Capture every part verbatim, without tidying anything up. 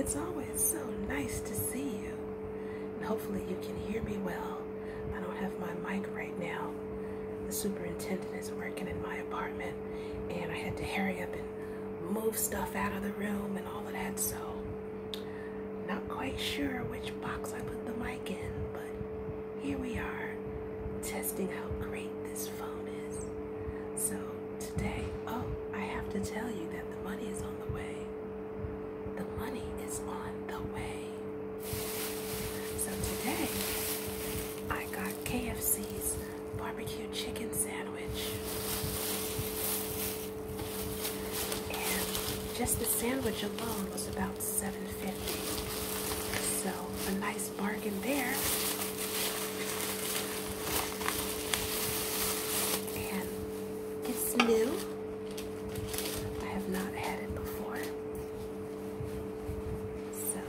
It's always so nice to see you. And hopefully you can hear me well. I don't have my mic right now. The superintendent is working in my apartment, and I had to hurry up and move stuff out of the room and all of that, so not quite sure which box I put the mic in, but here we are, testing how great this phone is. So today, oh, I have to tell you that the money is on the way. The money is on the way. So today, I got K F C's barbecue chicken sandwich. And just the sandwich alone was about seven fifty. So a nice bargain there. And it's new. I have not had it before. So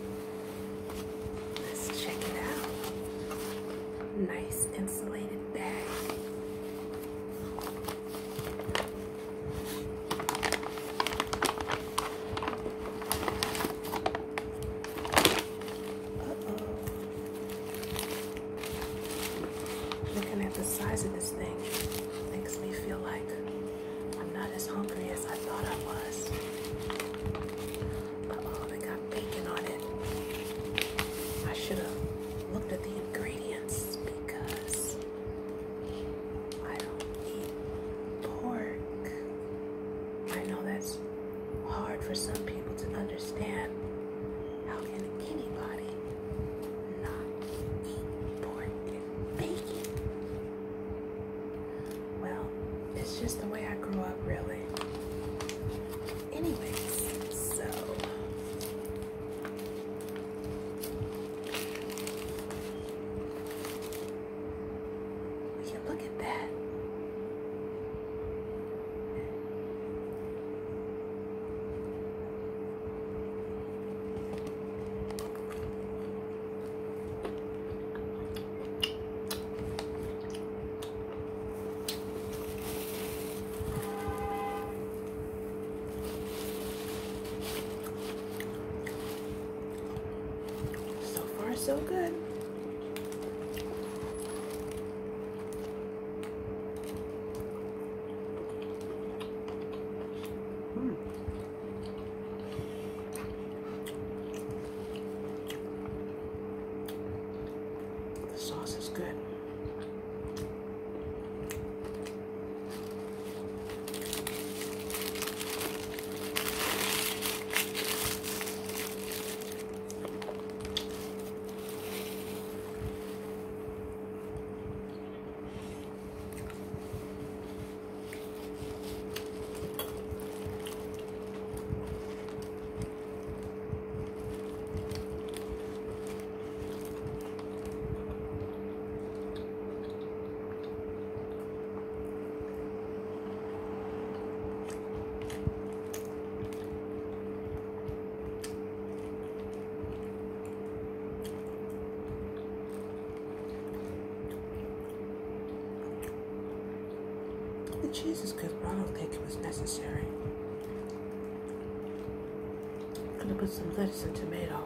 let's check it out. Nice insulated bag. Looking at the size of this thing makes me feel like I'm not as hungry as I thought I was. But oh, they got bacon on it. I should have looked at the ingredients because I don't eat pork. I know that's hard for some people to understand. How can anybody not eat pork and bacon? Well, it's just the way I grew up, really. Anyways, so we can look at that. So good. Mm. The sauce is good. The cheese is good, but I don't think it was necessary. Could have put some lettuce and tomato.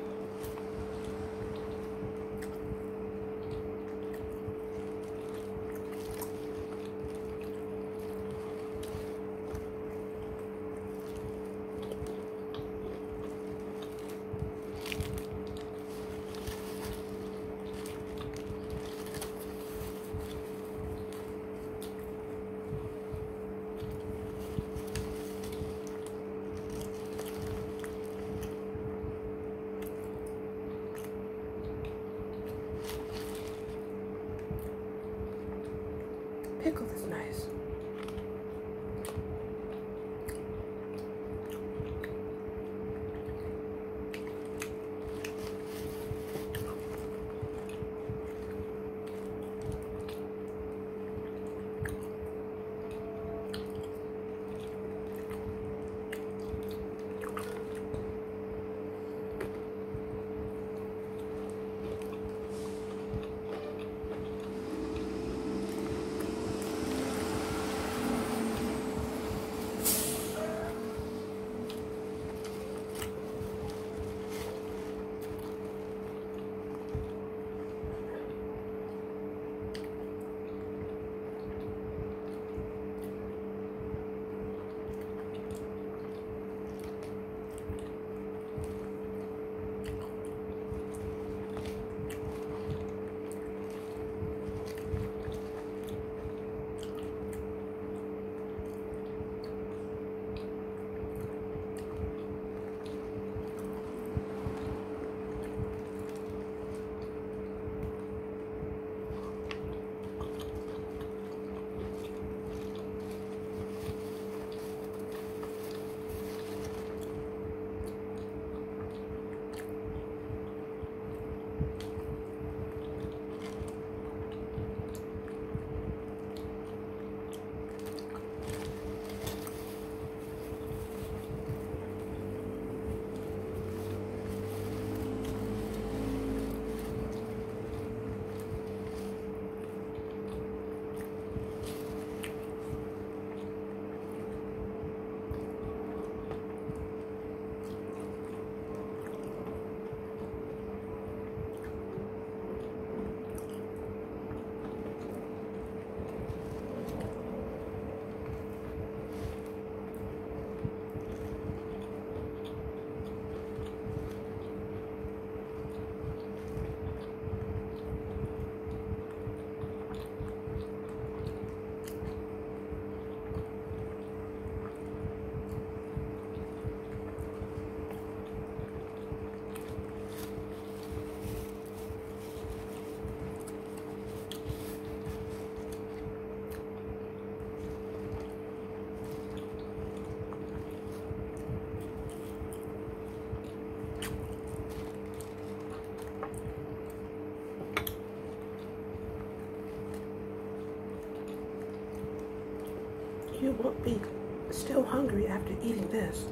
you won't be still hungry after eating this.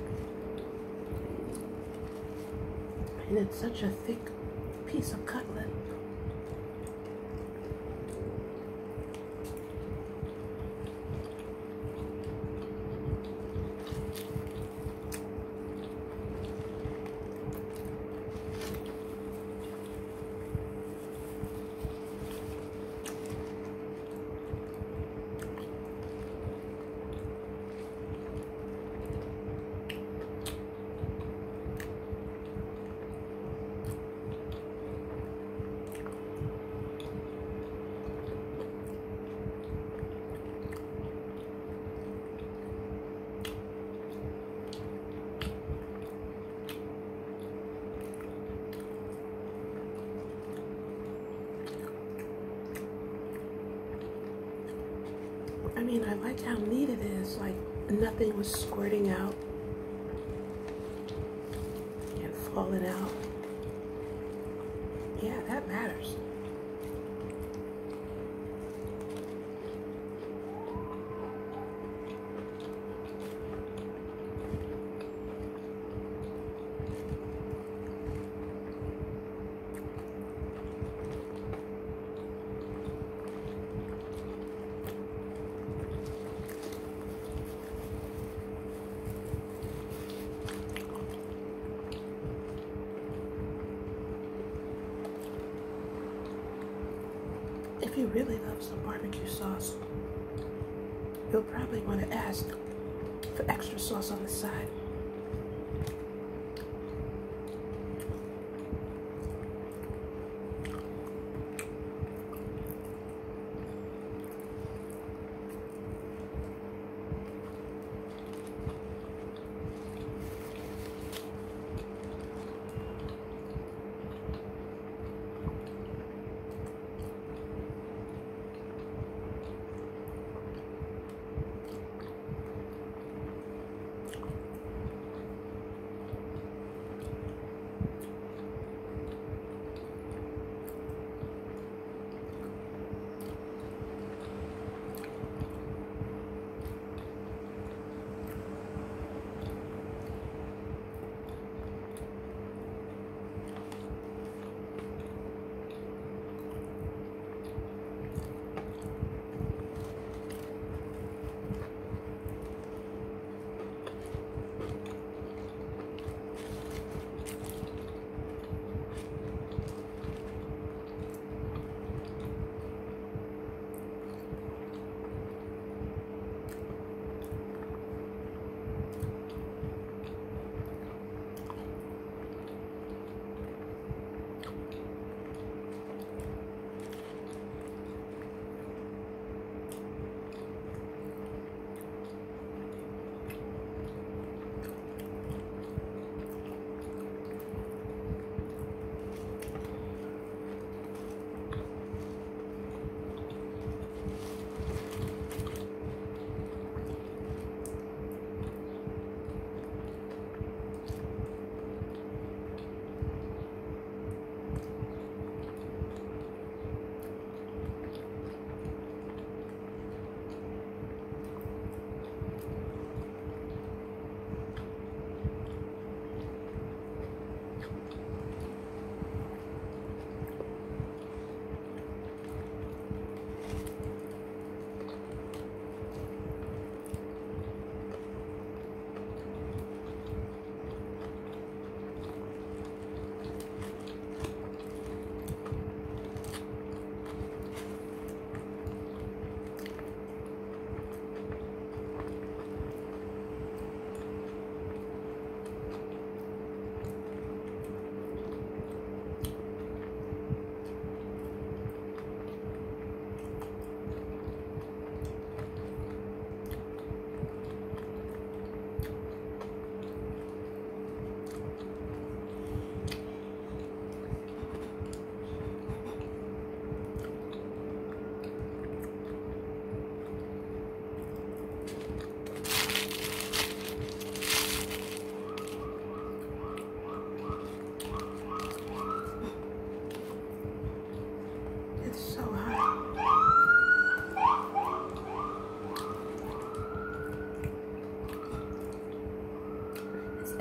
And it's such a thick piece of cutlet. I mean, I like how neat it is, like nothing was squirting out and falling out. Yeah, that matters. If you really love some barbecue sauce, you'll probably want to ask for extra sauce on the side.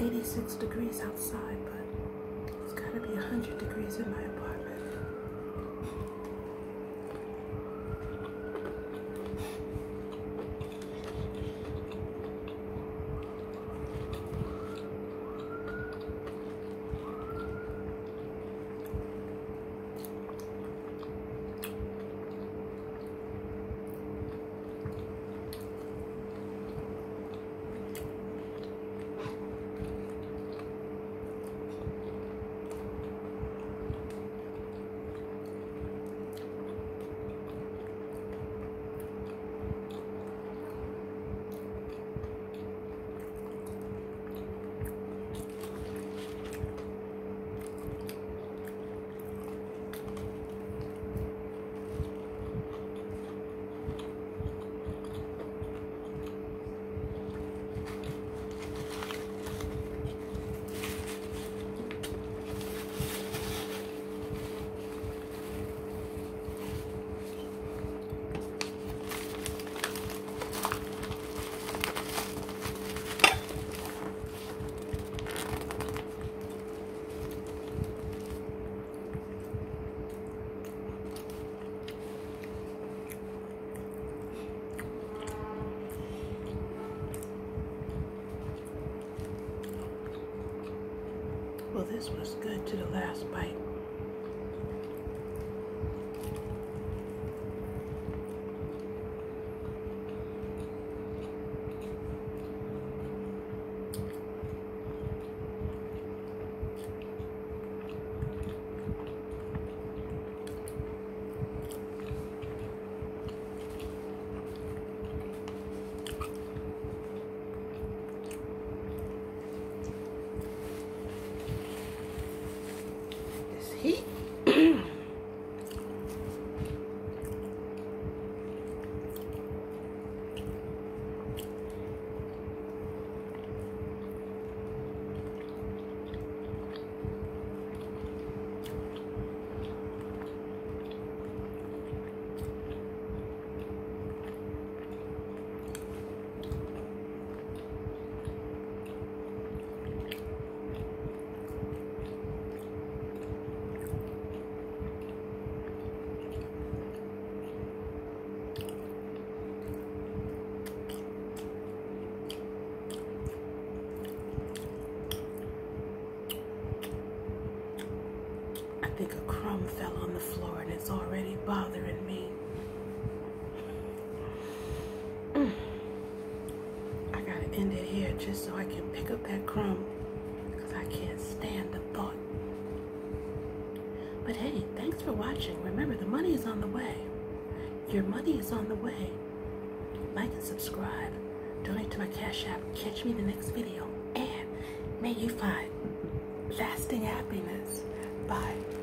eighty-six degrees outside, but it's gotta be one hundred degrees in my apartment. Well, this was good to the last bite. Heat. I think a crumb fell on the floor and it's already bothering me. Mm. I gotta end it here just so I can pick up that crumb because I can't stand the thought. But hey, thanks for watching. Remember, the money is on the way. Your money is on the way. Like and subscribe. Donate to my Cash App. Catch me in the next video. And may you find lasting happiness. Bye.